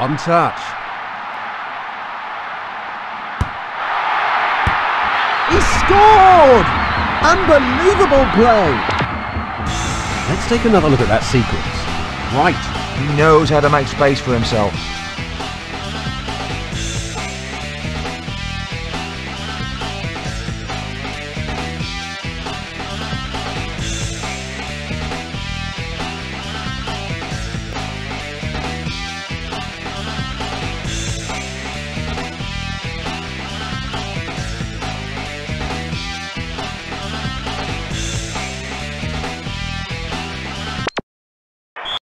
One touch. He scored! Unbelievable play! Let's take another look at that sequence. Right. He knows how to make space for himself.